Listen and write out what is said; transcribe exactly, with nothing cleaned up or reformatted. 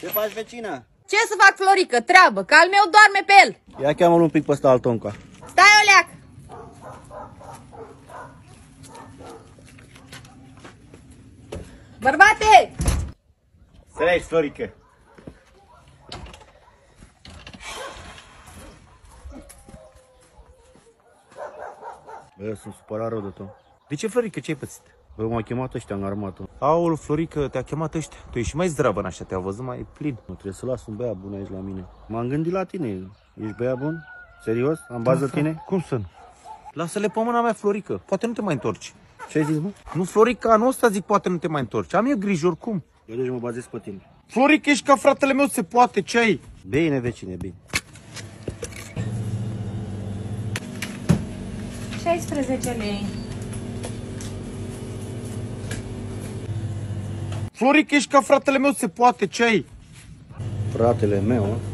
Ce faci, vecină? Ce să fac, Florică? Treabă, că al meu doarme pe el. Ia cheamă-l un pic pe ăsta, Altonca. Stai, Oleac! Bărbate! Să aici, Florică. Bă, sunt supărat rău de tot. De ce, Florică, ce ai pățit? Bă, m-au chemat ăștia în armată. Aoleu, Florică, te-a chemat ăștia. Tu ești și mai zdravă în așa, te-au văzut mai plin. Nu trebuie să las un băiat bun aici la mine. M-am gândit la tine. Ești băiat bun? Serios? Am bază Da, tine? Cum să nu? Lasă-le pe mâna mea, Florică. Poate nu te mai întorci. Ce ai zis, mă? Nu, Florica, anul ăsta zic poate nu te mai întorci. Am eu grijă oricum. Eu deci mă bazez pe tine. Florică, ești ca fratele meu, se poate, ce ai? Bine, vecine, bine. șaisprezece lei. Florică, ești ca fratele meu, se poate, ce ai? Fratele meu,